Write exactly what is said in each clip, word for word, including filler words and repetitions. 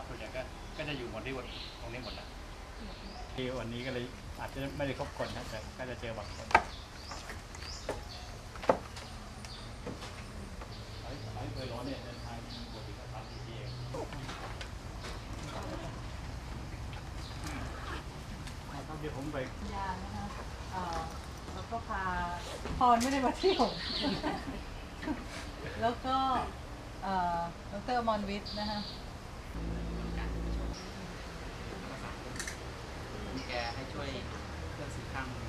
ส่วนใหญ่ก็ก็จะอยู่หมดที่ตรงนี้หมดแล้วที่วันนี้ก็เลยอาจจะไม่ได้ครบคนนะแต่ก็จะเจอบางคนไอ้ไอ้เคยร้อนเนี่ยเดินทางปกติก็ทำที่เองเดี๋ยวผมไปยานะคะแล้วก็พาพรไม่ได้มาเที่ยวแล้วก็ดร.อมรวิทย์นะคะแกให้ช่วยเครื่องสีข้าง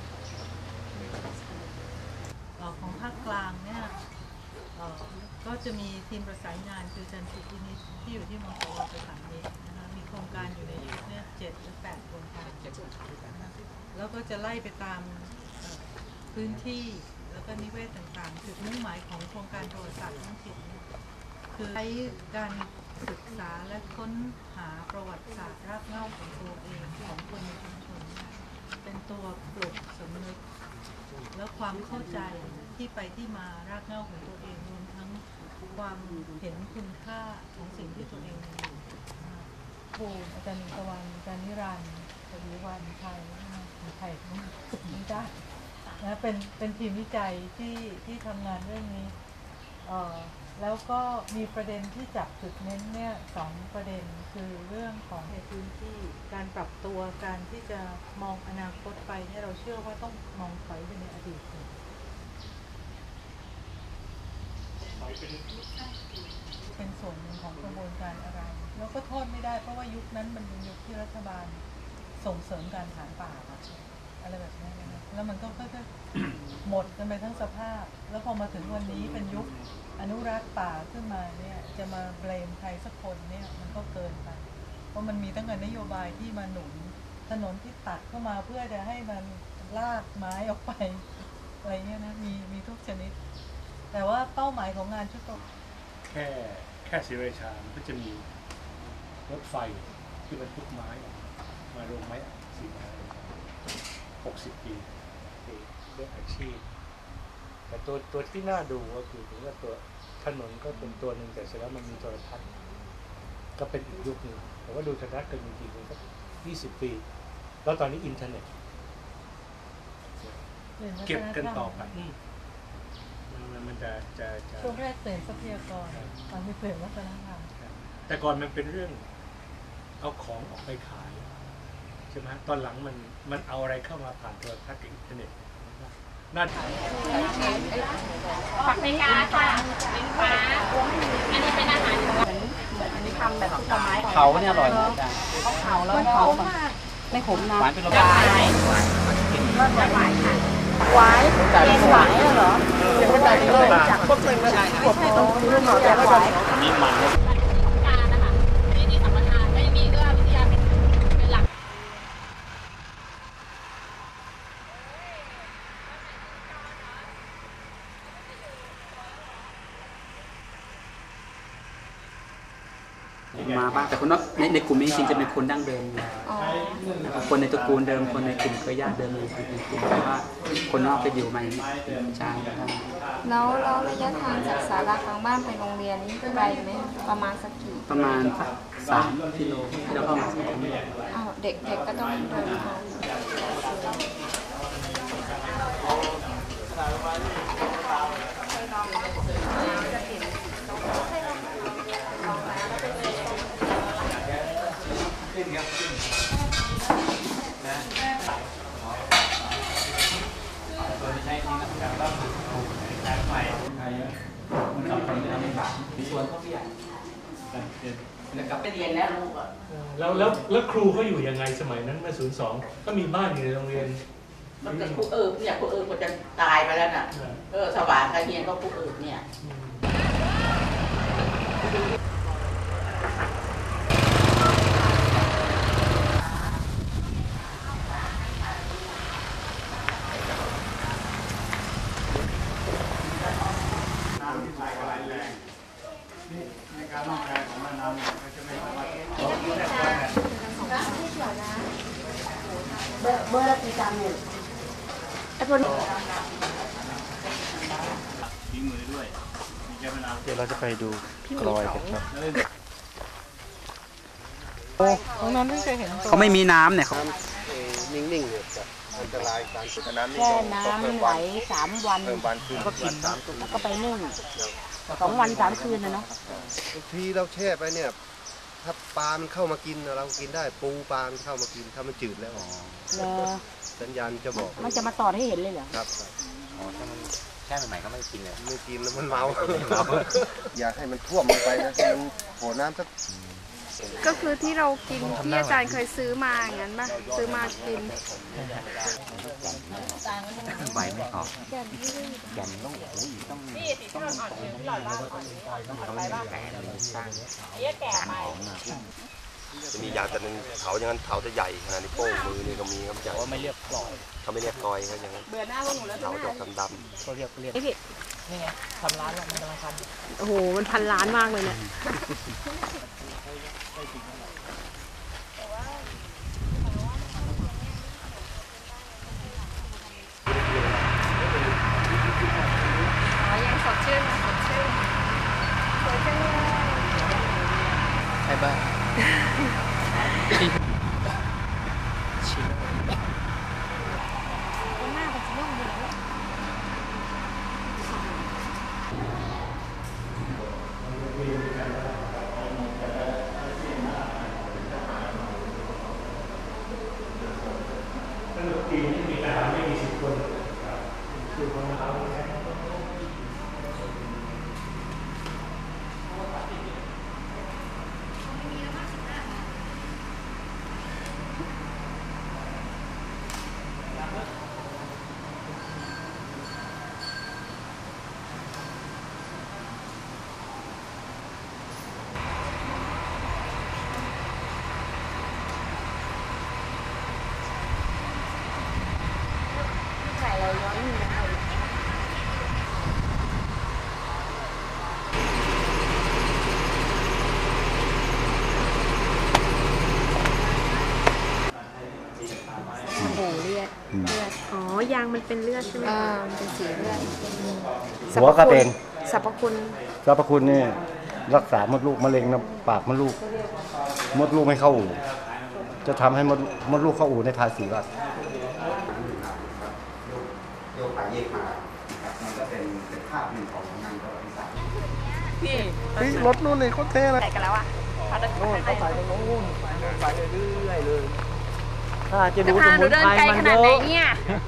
ของภาคกลางเนี่ยก็จะมีทีมประสานงานคือจันทร์สิทธินิตที่อยู่ที่มสวประสานมิตรนะคะมีโครงการอยู่ในยุคเนี่ยเจ็ดหรือแปดโครงการแล้วก็จะไล่ไปตามพื้นที่แล้วก็นิเวศต่างๆจุดมุ่งหมายของโครงการประวัติศาสตร์ท้องถิ่นคือใช้การศึกษาและค้นหาประวัติศาสตร์รากเหง้าของตัวเองของคนในชุมชนเป็นตัวปลุกสำนึกและความเข้าใจที่ไปที่มารากเหง้าของตัวเองรวมทั้งความเห็นคุณค่าของสิ่งที่ตัวเองมีครูอาจารย์ตะวันอาจารย์นิรันดร์ปริวันไทยไทยไม่ได้นะเป็นเป็นทีมวิจัยที่ที่ทำงานเรื่องนี้เอ่อแล้วก็มีประเด็นที่จับจุดเน้นเนี่ยสองประเด็นคือเรื่องของในพื้นที่การปรับตัวการที่จะมองอนาคตไปเนี่ยเราเชื่อว่าต้องมองถอยไปในอดีตเป็นส่วนหนึ่งของกระบวนการอะไรแล้วก็โทษไม่ได้เพราะว่ายุคนั้นมันเป็นยุคที่รัฐบาลส่งเสริมการถางป่าอะไรแบบนี้นะแล้วมันก็ค่อยๆหมดกันไปทั้งสภาพแล้วพอมาถึงวันนี้เป็นยุคอนุรักษ์ป่าขึ้นมาเนี่ยจะมาเบลมใครสักคนเนี่ยมันก็เกินไปเพราะมันมีตั้งแต่นโยบายที่มาหนุนถนนที่ตัดเข้ามาเพื่อจะให้มันลากไม้ออกไปอะไรเงี้ยนะมีมีทุกชนิดแต่ว่าเป้าหมายของงานชุดโตแค่แค่ศรีราชามันก็จะมีรถไฟที่บรรทุกไม้มาลงไม้สีไม้หกสิบปีเรื่องอาชีพแต่ตัวตัวที่น่าดูก็คือถึงว่าตัวถนนก็เป็นตัวหนึ่งแต่เสร็จแล้วมันมีโทรทัศน์ก็เป็นอีกยุคหนึ่งแต่ว่าดูโทรทัศน์กันจริงๆสักยี่สิบปีแล้วตอนนี้อินเทอร์เน็ตเก็บกันต่อไปมันจะจะช่วงแรกเปลี่ยนทรัพยากรตอนนี้เปลี่ยนวัฒนธรรมแต่ก่อนมันเป็นเรื่องเอาของออกไปขายใช่ไหมตอนหลังมันมันเอาอะไรเข้ามาผ่านโทรทัศน์อินเทอร์เน็ตน่าผักในกาค่ะเป็นฟ้าอันนี้เป็นอาหารอันนี้ทำแบบต้นไม้เขาเนี่ยอร่อยนะจ๊ะเขาแล้วเขาไม่ขมนะหวานเป็นรสหวานหวานกินรสหวานค่ะหวานเย็นหวานเหรอยังไม่ได้เลยจากพวกเพื่อนไม่ใช่พวกต้องรู้หน่อยแต่ว่ามีมันการนะคะนี่นี่สัมปทานไม่มีเรื่องวิทยาเป็นเป็นหลักมาบ้างแต่คนนั้นในในกลุ่มนี้จริงจะเป็นคนดั้งเดิมคนในตระกูลเดิมคนในกลุ่มเคยญาติเดิมเลยแต่ว่าคนนอกไปอยู่มาอย่างนี้ใช่แล้วแล้วระยะทางจากศาลากลางบ้านไปโรงเรียนนี่ไกลไหมประมาณสักกี่ประมาณสักสามกิโลที่เราเข้ามาสักอ้าวเด็กเด็กก็ต้องเดินทางส่วนเขาใหญ่แล้วกลับไปเรียนแล้วลูกอ่ะแล้วแล้วแล้วครูเขาอยู่ยังไงสมัยนั้นเมื่อศูนย์สองก็มีบ้านอยู่ในโรงเรียนแต่ครูเอิบเนี่ยครูเอิบก็จะตายไปแล้วน่ะเออสว่างกระเทียนก็ครูเอิบเนี่ยในการนอกกายของมันน้ำก็จะไม่สามารถเบอร์เบอร์ละกี่จานเนี่ยไอ้พวกนี้ฝีมือด้วยมีแค่เวลาเดี๋ยวเราจะไปดูกลอยกันครับตรงนั้นไม่เคยเห็นเขาไม่มีน้ำเนี่ยเขานิ่งๆเนี่ยจะอันตรายการจุดน้ำนี่แช่ต้องน้ำเพิ่มไหลวันสามวันเพิ่มวันคืนก็กินสามทุ่มแล้วก็ไปนึ่งสองวันสามคืนนะเนาะบางทีเราแช่ไปเนี่ยถ้าปลามันเข้ามากินเรากินได้ปูปลามันเข้ามากินถ้ามันจืดแล้วเลอสัญญาณจะบอกมันจะมาตอดให้เห็นเลยเหรอครับอ๋อถ้ามันแช่ใหม่ๆก็ไม่กินเลยไม่กินแล้วมันเมา อยากให้มันท่วมลงไปนะให้มันโผล่น้ำสักก็คือที่เรากินที่อาจารย์เคยซื้อมาอย่างนั้นป่ะซื้อมากินใบไม่ออกแกนต้องโอ้ยต้องต้องต้องแกนเลยสร้างสารของมาจะมีอย่างแต่นึงเถาอย่างนั้นเถาจะใหญ่ขนาดนี้โป้งมือนี่ก็มีครับใหญ่ว่าไม่เรียกกลอยเขาไม่เรียกกอยครับอย่างนั้นเบื่อหน้าพวกหนูแล้วเถาดอกดำเขาเรียกเรียกนี่ไงทำร้านแล้วมันกำลังทำโอ้โหมันพันล้านมากเลยเนี่ย ยังสดชื่นยังสดชื่นสวยจังเลยไอ้บ้าหน้าเป็นสีม่วงอยู่แล้วสนุกดีไม่มีทหารไม่มีสิบคนคือคนเราใส่เราย้อนนี่นะโอ้โหเลือดเลือดอ๋อยางมันเป็นเลือดใช่ไหมอ่ามันเป็นสีเลือดหัวก็เป็นสรรพคุณสรรพคุณนี่รักษามดลูกมะเร็งนะปากมดลูก มดลูกไม่เข้าอู่จะทำให้มดมดลูกเข้าอู่ในภายสี่วันโยกไปเยกมานะครับมันก็เป็นเป็นภาพหนึ่งของงานประวัติศาสตร์พี่รถนู่นเลยโคตรเท่เลยใส่กันแล้วอ่ะเขาจะข้างในใส่ตรงนู้นไปเรื่อยๆเลยถ้าจะจะดูพาสหมุนูนเดินไพรไกลมัขนนาดเยไหนอะเนี่ย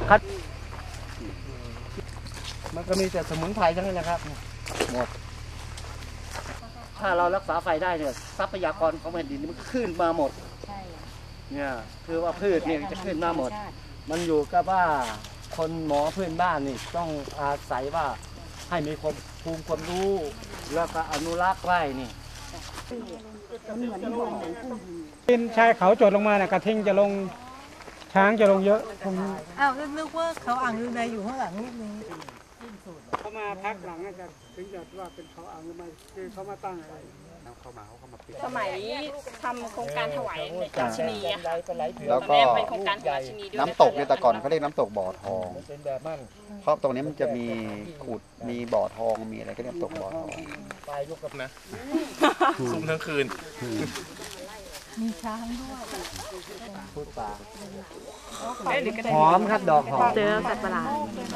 มันก็มีแต่สมุนไพรทั้งนั้นนะครับหมด ถ้าเรารักษาไฟได้เนี่ยทรัพยากรของแผ่นดินมันขึ้นมาหมดใช่เนี่ยคือว่าพืชเนี่ยจะขึ้นมาหมด มันอยู่กับว่าคนหมอพื้นบ้านนี่ต้องอาศัยว่าให้มีความภูมิความรู้ แล้วก็อนุรักษ์ไว้นี่มันเหมือนเหมือนเหมือนกุ้งเป็นชายเขาโจดลงมาเนี่ยกระทิงจะลงช้างจะลงเยอะผมอ้าวนึกว่าเขาอ่างลือในอยู่ข้างหลังนิดนึงเขามาพักหลังจะถึงจะว่าเป็นเขาอ่างหรือไม่คือเขามาตั้งอะไรเข้ามาเขาก็มาปิดสมัยทำโครงการถวายราชินีอะแล้วก็แม่เป็นโครงการของราชินีด้วยน้ำตกเนี่ยแต่ก่อนเขาเรียกน้ำตกบ่อทองเป็นแบบนั้นเพราะตรงนี้มันจะมีขุดมีบ่อทองมีอะไรก็เรียกน้ำตกบ่อทองไปลูกกับนะซุ่มทั้งคืนมีช้างด้วยพูดป่าหอมครับดอกหอมเจอสัตว์ประหลาด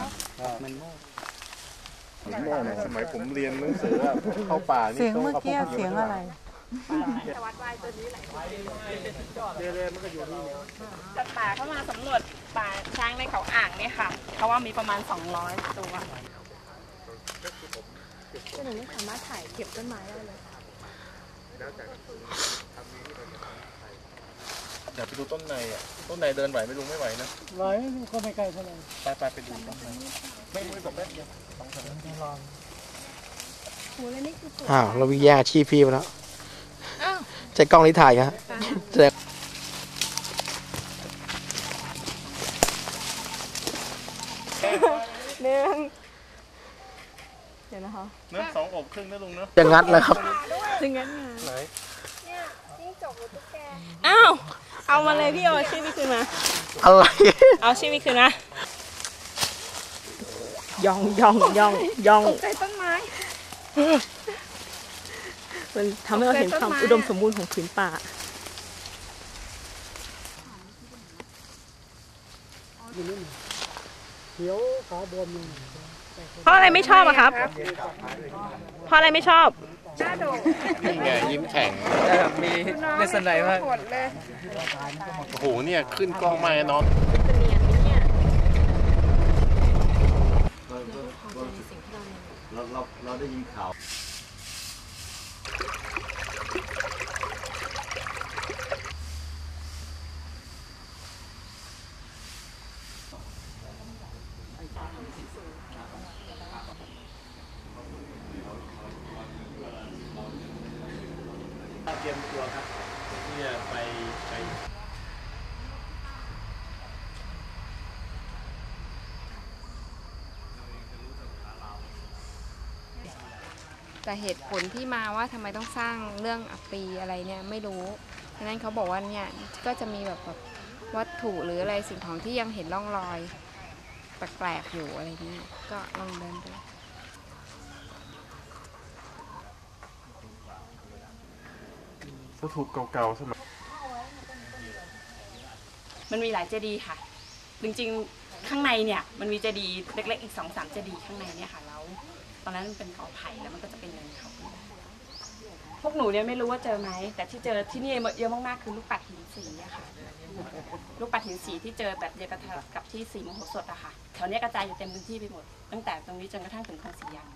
โม่เนี่ยสมัยผมเรียนหนังสืออะเข้าป่านี่เสียงเมื่อกี้เสียงอะไรสัตว์ป่าเข้ามาสำรวจป่าช้างในเขาอ่างเนี่ยค่ะเขาว่ามีประมาณสองร้อยตัวหนูไม่สามารถถ่ายเก็บต้นไม้ได้เลยอยากไปดูต้นในอ่ะ ต้นในเดินไหวไม่ลุงไม่ไหวนะไว้ก็ไม่ไกลเท่าไหร่ไปไปไปดูต้นในไม่ไม่บอกแป๊บเดียวสองสามนาทีอ้าวเราวิแย่งอาชีพพี่ไปแล้วใช้กล้องนี้ถ่ายครับเสร็จหนึ่งเดี๋ยวนะคะเนื้อสองอกครึ่งนะลุงเนาะจะงัดเลยครับถึงงั้นไงไหนอ้าวเอามาเลยพี่เอาชีพคืนมาอะไรเอาชีพคืนมายองยองยองยองตกใจต้นไม้มันทำให้เราเห็นความอุดมสมบูรณ์ของผืนป่าอยู่นี่เขียวขาบวมเลยเพราะอะไรไม่ชอบอะครับ เพราะอะไรไม่ชอบนี่ไงยิ้มแฉ่งมีเลสไนมากโอ้โหเนี่ยขึ้นกล้องมาเนาะเราเราเราได้ยินข่าวเตรียมตัวครับที่จะไปไปแต่เหตุผลที่มาว่าทำไมต้องสร้างเรื่องอัปปีอะไรเนี่ยไม่รู้ฉะนั้นเขาบอกว่าเนี่ยก็จะมีแบบแบบวัตถุหรืออะไรสิ่งของที่ยังเห็นร่องรอยแปลกๆอยู่อะไรเงี้ยก็ลองเดินดูวัตถุเก่าๆสมัยมันมีหลายเจดีย์ค่ะจริงๆข้างในเนี่ยมันมีเจดีย์เล็กๆอีกสองสามเจดีย์ข้างในเนี่ยค่ะแล้วตอนนั้นมันเป็นกอไผ่แล้วมันก็จะเป็นเนินเขาพวกหนูเนี่ยไม่รู้ว่าเจอไหมแต่ที่เจอที่นี่เยอะมากๆคือลูกปัดหินสีอะค่ะลูกปัดหินสีที่เจอแบบเดียวกันกับที่สีมโหสถอะค่ะแถวนี้กระจายอยู่เต็มพื้นที่ไปหมดตั้งแต่ตรงนี้จนกระทั่งถึงคลองสียาง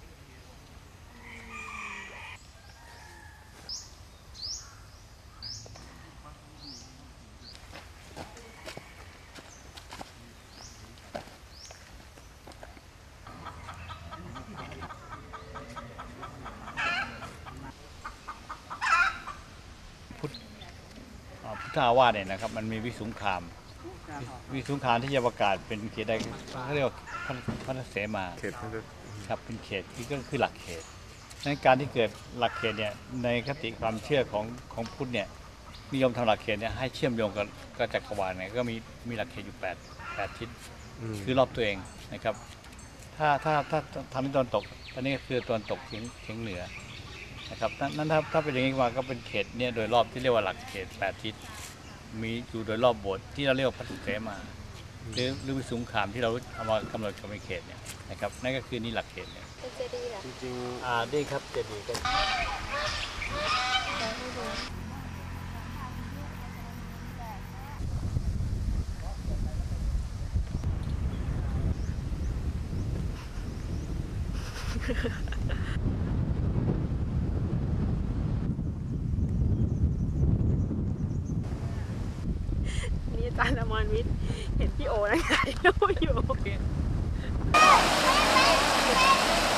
พุทธอาวาสเนี่ยนะครับมันมีวิสุงคามวิสุงคามที่จะประกาศเป็นเขตใดเขาเรียกว่าพระเสมาครับเป็นเขตที่ก็คือหลักเขตในการที่เกิดหลักเขตเนี่ยในคติความเชื่อของของพุทธเนี่ยนิยมทำหลักเขตเนี่ยให้เชื่อมโยงกับกับจักรวาลเนี่ยก็มีมีหลักเขตอยู่แปดแปดทิศคือรอบตัวเองนะครับถ้าถ้าถ้าทำที่ตะวันตกตอนนี้ก็คือตะวันตกเฉียงเฉียงเหนือนะครับนั้นถ้าถ้าเป็นอย่างนี้มาก็เป็นเขตเนี่ยโดยรอบที่เรียกว่าหลักเขตแปดทิศมีอยู่โดยรอบโบสถ์ที่เราเรียกว่าพระสุเสมาหรือหรือวิสุงคามที่เราเอามากำหนดกับเขตเนี่ยนะครับนั่นก็คือนี่หลักเขตเนี่ยเจดีย์เหรอจริงๆอ่าดีครับเจดีย์กันนี่อาจารย์อมรวิทย์เห็นพี่โอนั่งถ่ายรูปอยู่